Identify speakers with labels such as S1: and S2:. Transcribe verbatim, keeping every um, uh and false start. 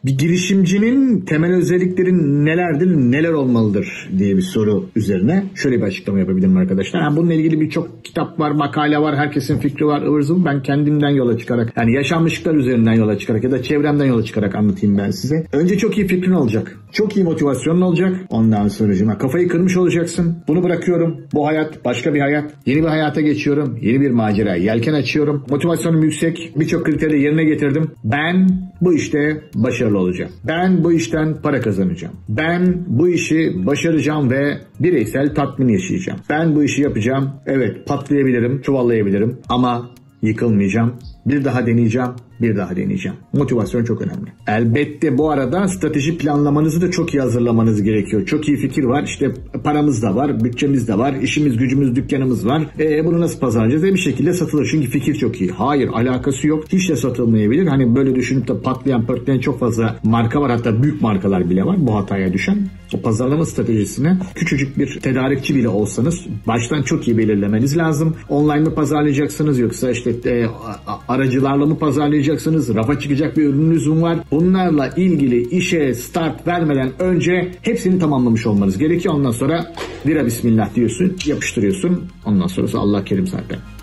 S1: Bir girişimcinin temel özellikleri nelerdir, neler olmalıdır diye bir soru üzerine şöyle bir açıklama yapabilirim arkadaşlar. Yani bununla ilgili birçok kitap var, makale var, herkesin fikri var, ıvır zıvır. Ben kendimden yola çıkarak, yani yaşanmışlıklar üzerinden yola çıkarak ya da çevremden yola çıkarak anlatayım ben size. Önce çok iyi fikrin olacak. Çok iyi motivasyonun olacak. Ondan sonra kafayı kırmış olacaksın. Bunu bırakıyorum. Bu hayat başka bir hayat. Yeni bir hayata geçiyorum. Yeni bir macera. Yelken açıyorum. Motivasyonum yüksek. Birçok kriteri yerine getirdim. Ben bu işte başarılı olacağım. Ben bu işten para kazanacağım. Ben bu işi başaracağım ve bireysel tatmin yaşayacağım. Ben bu işi yapacağım. Evet, patlayabilirim, çuvallayabilirim ama yıkılmayacağım. Bir daha deneyeceğim. Bir daha deneyeceğim. Motivasyon çok önemli. Elbette bu arada strateji planlamanızı da çok iyi hazırlamanız gerekiyor. Çok iyi fikir var. İşte paramız da var, bütçemiz de var, işimiz, gücümüz, dükkanımız var. E, bunu nasıl pazarlayacağız? E, bir şekilde satılır. Çünkü fikir çok iyi. Hayır, alakası yok. Hiç de satılmayabilir. Hani böyle düşünüp de patlayan, pörtleyen çok fazla marka var. Hatta büyük markalar bile var bu hataya düşen. O pazarlama stratejisine küçücük bir tedarikçi bile olsanız baştan çok iyi belirlemeniz lazım. Online mi pazarlayacaksınız yoksa işte e, aracılarla mı pazarlayacaksınız? Rafa çıkacak bir ürününüz mü var? Bunlarla ilgili işe start vermeden önce hepsini tamamlamış olmanız gerekiyor. Ondan sonra vira bismillah diyorsun, yapıştırıyorsun. Ondan sonrası Allah kerim zaten.